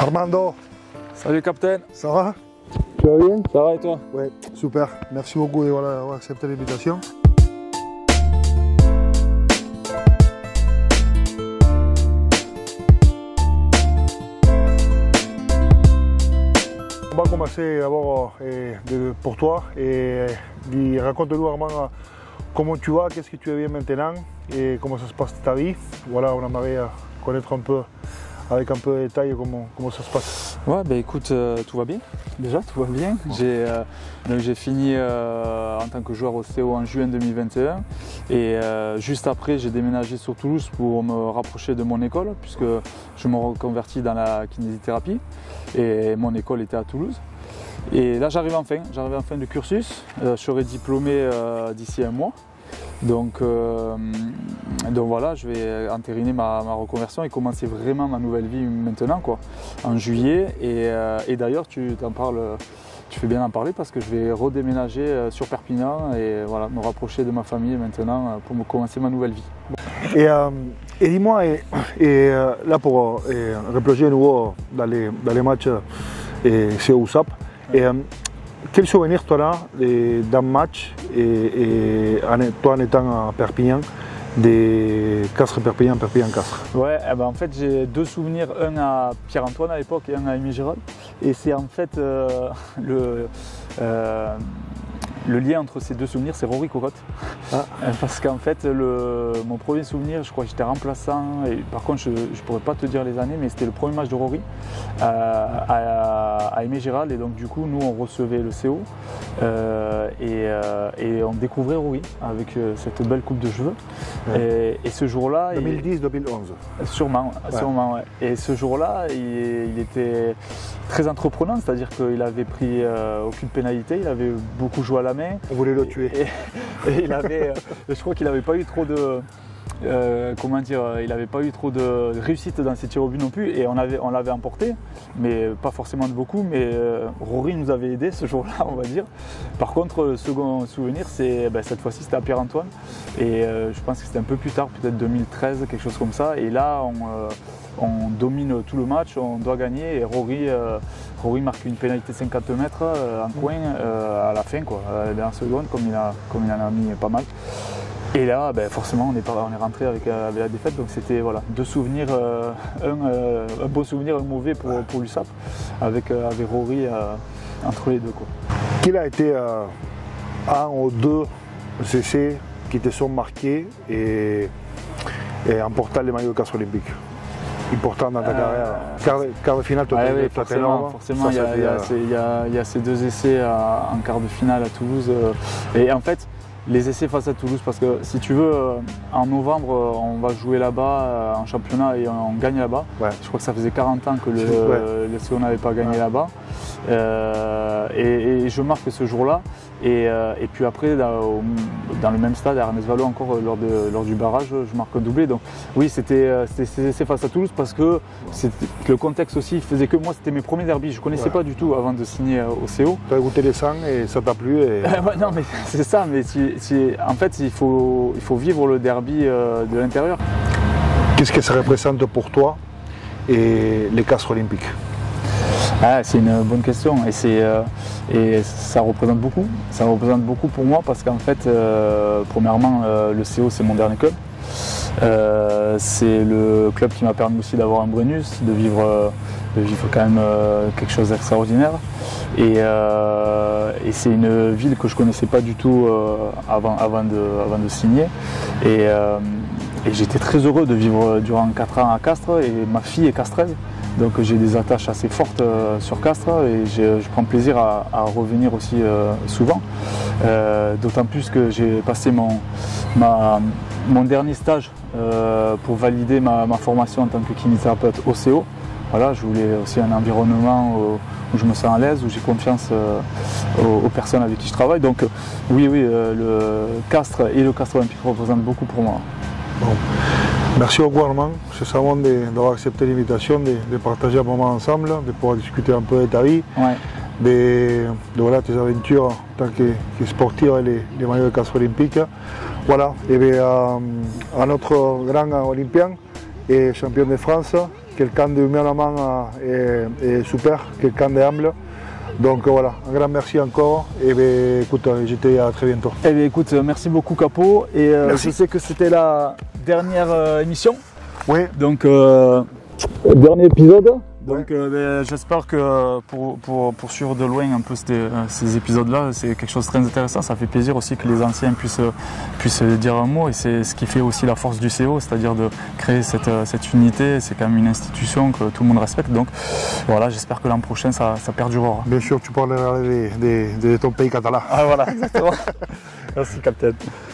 Armando, Salut capitaine. ça va? Tu vas bien? Ça va et toi? Ouais, super. Merci beaucoup d'avoir accepté l'invitation. On va commencer d'abord pour toi et raconte-nous Armand comment tu vas, qu'est-ce que tu es bien maintenant et comment ça se passe ta vie. Voilà, on aimerait connaître un peu avec un peu de détail comment ça se passe. Ouais, bah écoute, tout va bien. Déjà, tout va bien. J'ai fini en tant que joueur au CO en juin 2021 et juste après, j'ai déménagé sur Toulouse pour me rapprocher de mon école puisque je me reconvertis dans la kinésithérapie et mon école était à Toulouse. Et là, j'arrive en fin de cursus. Je serai diplômé d'ici un mois. Donc voilà, je vais entériner ma reconversion et commencer vraiment ma nouvelle vie maintenant, quoi, en juillet. Et d'ailleurs, tu fais bien d'en parler parce que je vais redéménager sur Perpignan et voilà, me rapprocher de ma famille maintenant pour me commencer ma nouvelle vie. Et dis-moi, là pour replonger à nouveau dans les matchs c'est au SAP, quel souvenir tu as d'un match toi en étant à Perpignan, des Castres Perpignan, Perpignan Castres? Ouais, en fait j'ai deux souvenirs, un à Pierre-Antoine à l'époque et un à Aimé Gérald. Et c'est en fait le lien entre ces deux souvenirs, c'est Rory Cocotte. Ah. Parce qu'en fait, mon premier souvenir, je crois que j'étais remplaçant, et par contre je ne pourrais pas te dire les années, mais c'était le premier match de Rory à Aimé Gérald, et donc du coup nous on recevait le CO et on découvrait Rory avec cette belle coupe de cheveux. Ouais. Et ce jour-là… 2010-2011. Sûrement, ouais. Sûrement, ouais. Et ce jour-là, il était très entreprenant, c'est-à-dire qu'il avait pris aucune pénalité, il avait beaucoup joué à la main. On voulait le tuer. Et il avait, je crois qu'il n'avait pas eu trop de… il n'avait pas eu trop de réussite dans ses tirs au but non plus, et on l'avait emporté, mais pas forcément de beaucoup, mais Rory nous avait aidé ce jour-là, on va dire. Par contre, le second souvenir, c'est cette fois-ci c'était à Pierre-Antoine, et je pense que c'était un peu plus tard, peut-être 2013, quelque chose comme ça, et là on domine tout le match, on doit gagner, et Rory marque une pénalité de 50 mètres en coin à la fin, quoi, à la dernière seconde, comme il en a mis pas mal. Et là, forcément, on est rentré avec la défaite, donc c'était voilà, deux souvenirs, un beau souvenir, un mauvais pour l'USAP, avec Rory entre les deux, quoi. Quel a été un ou deux essais qui te sont marqués et emportant les maillots de Castres Olympiques? Important dans ta carrière. Quart de finale, oui, forcément, il y a ces deux essais en quart de finale à Toulouse. Et en fait, les essais face à Toulouse, parce que si tu veux, en novembre, on va jouer là-bas en championnat et on gagne là-bas. Ouais. Je crois que ça faisait 40 ans que le CO n'avait pas gagné là-bas. Et je marque ce jour-là. Et puis après, dans le même stade, à Ernest-Valo, encore lors du barrage, je marque un doublé. Donc oui, c'était face à Toulouse parce que le contexte aussi faisait que moi, c'était mes premiers derbys. Je ne connaissais pas du tout avant de signer au CO. Tu as goûté les sangs et ça t'a plu non, mais c'est ça. Mais en fait, il faut vivre le derby de l'intérieur. Qu'est-ce que ça représente pour toi et les Castres Olympiques? C'est une bonne question et ça représente beaucoup. Ça représente beaucoup pour moi parce qu'en fait, premièrement, le CO c'est mon dernier club. C'est le club qui m'a permis aussi d'avoir un Brennus, de vivre quand même quelque chose d'extraordinaire. Et c'est une ville que je ne connaissais pas du tout avant de signer. Et j'étais très heureux de vivre durant 4 ans à Castres et ma fille est castraise. Donc j'ai des attaches assez fortes sur Castres et je prends plaisir à revenir aussi souvent. D'autant plus que j'ai passé mon dernier stage pour valider ma formation en tant que kinésithérapeute au CO. Voilà, je voulais aussi un environnement où je me sens à l'aise, où j'ai confiance aux personnes avec qui je travaille. Donc oui, le Castres et le Castres Olympique représentent beaucoup pour moi. Bon. Merci beaucoup Armand, c'est savant d'avoir accepté l'invitation, de partager un moment ensemble, de pouvoir discuter un peu de ta vie, de voilà, tes aventures en tant que sportif et les maillots de Castres Olympiques. Voilà, et bien à notre grand Olympien, et champion de France, quelqu'un de humainement et super, quelqu'un d'humble. Donc voilà, un grand merci encore et ben, écoute, je te dis à très bientôt. Eh bien, écoute, merci beaucoup Capo et je sais que c'était la dernière émission. Oui. Donc dernier épisode. Donc ben, j'espère que pour suivre de loin un peu ces épisodes-là, c'est quelque chose de très intéressant. Ça fait plaisir aussi que les anciens puissent dire un mot et c'est ce qui fait aussi la force du CO, c'est-à-dire de créer cette unité. C'est quand même une institution que tout le monde respecte. Donc voilà, j'espère que l'an prochain ça perdurera. Bien sûr, tu parleras de ton pays catalan. Ah voilà, exactement. Merci capitaine.